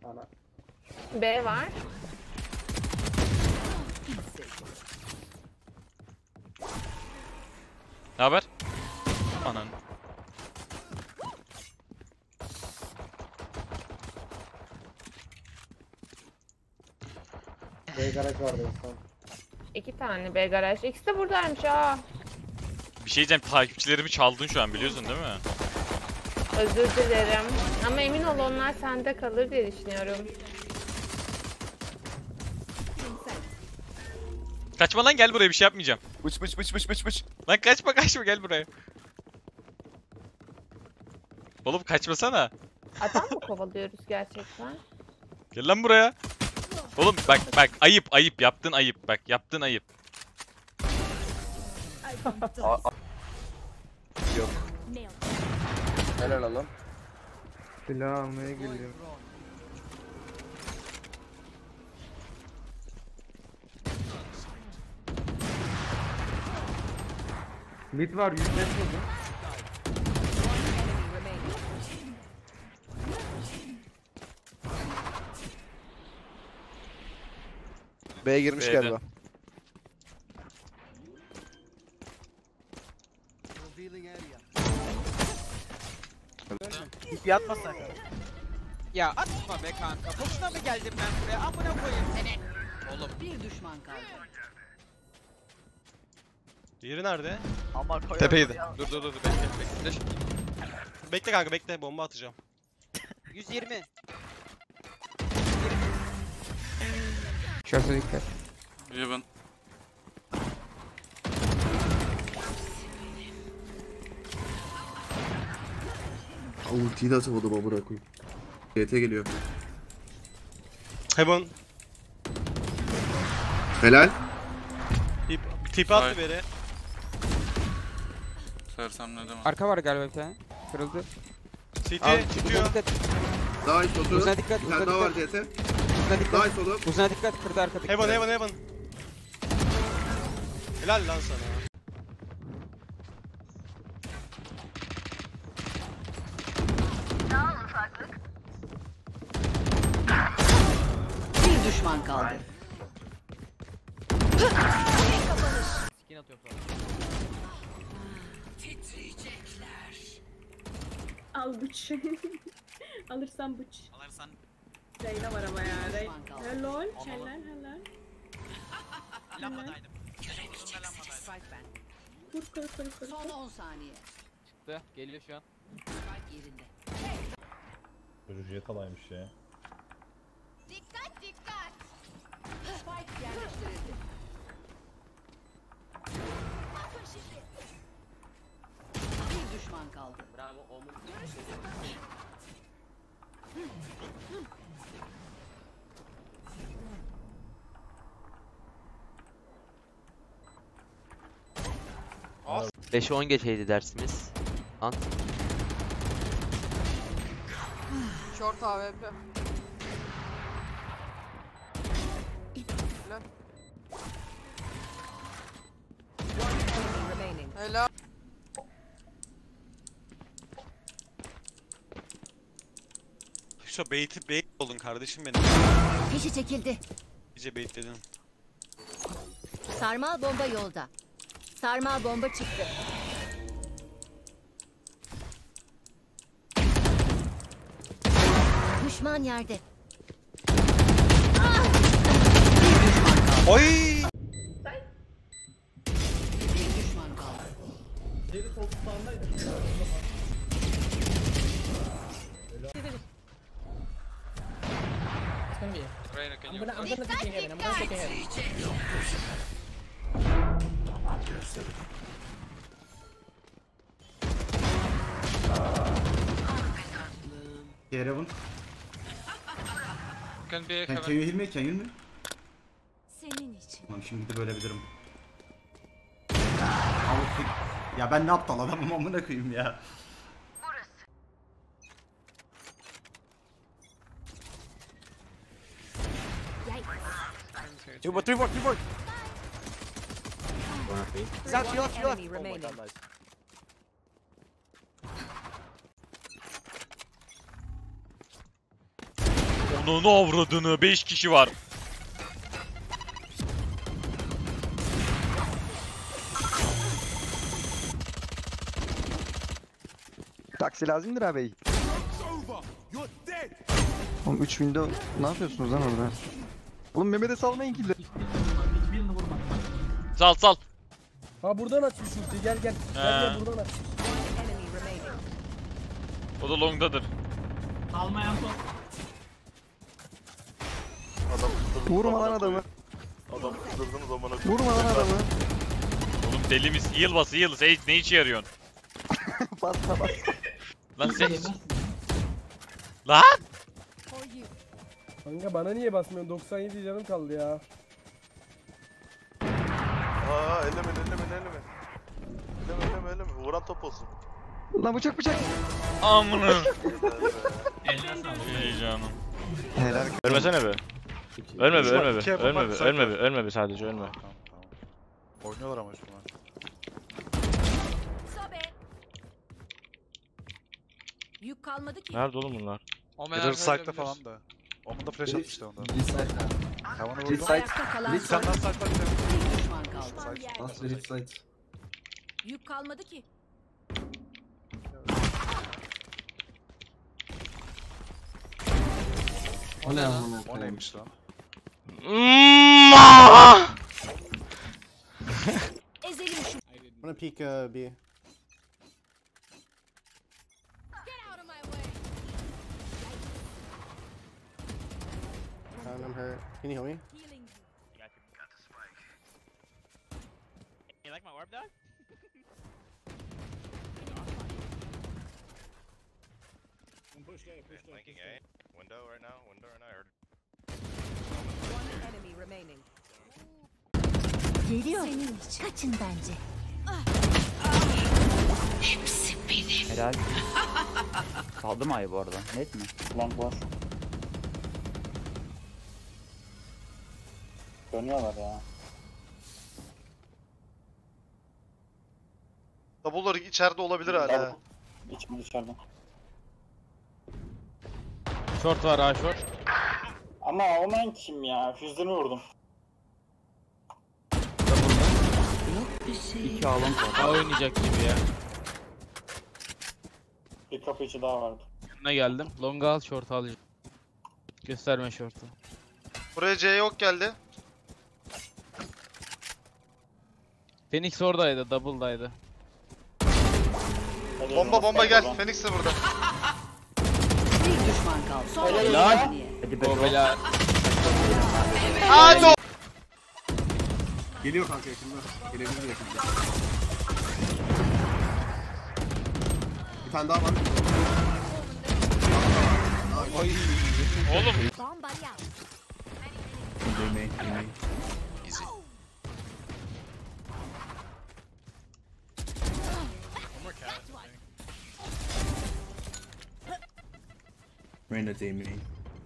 Ana. B var. Ne haber? Anan. B garaj vardı en son. 2 tane B garaj. İkisi de buradaymış ha. Bir şey diyeceğim, takipçilerimi çaldın şu an, biliyorsun değil mi? Özür dilerim. Ama emin ol onlar sende kalır diye düşünüyorum. Kaçma lan, gel buraya, bir şey yapmayacağım. Bıç. Lan kaçma gel buraya. Oğlum kaçmasana. Adam mı kovalıyoruz gerçekten? Gel lan buraya. Oğlum bak ayıp yaptın, ayıp bak, yaptın ayıp. Yok. Helal oğlum. Silah almaya geliyorum. Mid var 100 metre oldu. B'ye girmiş B'de. galiba. Yatma sakın. Ya atma be kanka. Boşuna mı geldim ben buraya? Amına koyayım seni. Oğlum. Bir düşman kaldı. Diğeri nerede? Ama koyarım. Tepeydi. Dur bekle. Bekle kanka bekle, bomba atacağım. 120. Şurası dikkat. Heaven. Ultiyi de atamadım amına koyayım. GT geliyor. Heaven. Helal. Tip attı beri. Sersem ne demem. Arka var galiba bir tane. Kırıldı. CT Al, çıkıyor. dikkat. Daha iyi otur. Uzuna dikkat, Bir tane uzuna daha var dikkat. GT. Uzuna Daha dikkat. iyi oğlum. Uzuna dikkat. Kırdı arkadaki. Heaven. Helal lan sana. Bir düşman kaldı. Skin atıyorum sana. Al bıç. Alırsan bıç. Alırsan. Reyna var ama ya. Düşman kaldı. Helal. Helal. Lambadaydım. Spike ben. Kur. Son 10 saniye. Çıktı. Geliyor şu an. Spike yerinde. Çocuk jet alaymış ya. Dikkat. Spike yerleştirildi. Bir düşman kaldı. Bravo. Omun. As. 5'e 10 geçeydi dersimiz. Ant. Short AWP. Helal. Şu bait olun kardeşim benim. Fişi çekildi. İyice baitledin. Sarmal bomba yolda. Sarmal bomba çıktı. Düşman yerde. Oy! Bir düşman kaldı. Heaven. Can be Can you heal me? Senin için. Tamam şimdi de böyle bilirim. Ya ben ne aptal adamım amına koyayım ya. Two more, three more. He's out, she left. Enemy remaining. Nice. Ananı avradını 5 kişi var. Taksi lazımdır abi. Oğlum 3 window ne yapıyorsunuz lan orada? Oğlum Mehmet'e salmayın killeri. Sal. Ha buradan açmış ulti gel. Gel buradan aç. O da longdadır. Vurma lan adamı. Vurma lan adamı. Oğlum deli misin? Heal. Sage ne işe yarıyorsun? Bas. Lan Sage. Lan! Kanka bana niye basmıyorsun? 97 canım kaldı ya. Elleme. Vuran top olsun. Lan bıçak. Amına. İyi canım. Helal. Ölmesene be. Ölme be sadece ölme. Tamam. Oynuyorlar ama şunlar. Yük kalmadı ki. Nerede oğlum bunlar? Middle site'da falan da. Onun da flash atmıştı ondan. Tamam vurdum. Ayakta kalan son Sen lan site'da bir bir düşman kaldı. Yük kalmadı ki. O neymiş lan? Ezelim şu. Bana peek B. Get out of my way. I'm hurt. Can you heal me? Healing. You like my orb dog? Window right now. One enemy remaining. Geliyor. Senin için. Kaçın bence. Hepsi benim. Helal. Kaldı mı ayı bu arada? Net mi? Long var. Dönüyorlar ya. Double'lar içeride olabilir hala. İçme dışarıda. Short var ha short. Ama Omen kim ya? Füzünü vurdum. İki alın sonra. Oynayacak gibi ya. Bir kapı içi daha vardı. Ne geldim? Long'a al short alacağım. Gösterme short'u. Buraya C yok geldi. Phoenix oradaydı, double'daydı. Bomba gel. Phoenix de burada. Bir düşman kaldı. Son Helal. Hadi be. O bela. Hadi. Geliyor kanka yakında. Gelebilir yakında. Bir tane daha var. Oğlum. Bomba ya. Reyna Damien.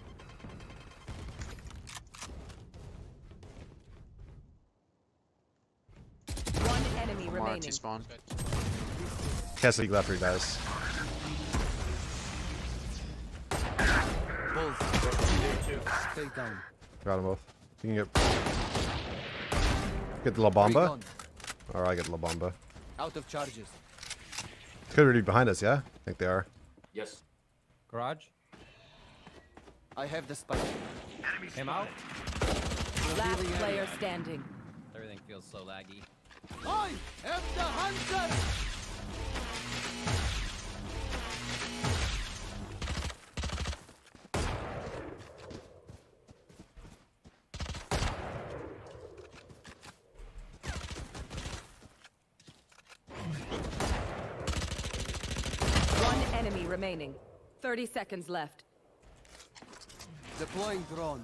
One enemy remaining. Cassidy left her guys. Got them both. You can get the La Bamba? Or I get La Bamba. Out of charges. Could really be behind us, yeah? I think they are. Yes. Garage. I have the spike. Him out. Last player standing. Everything feels so laggy. I am the hunter! One enemy remaining. 30 seconds left. Deploying drone.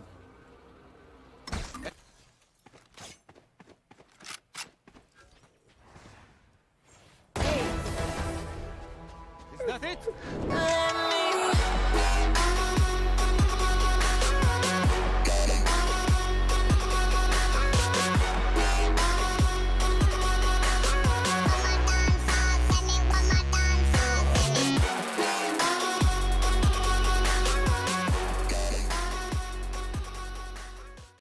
Is that it?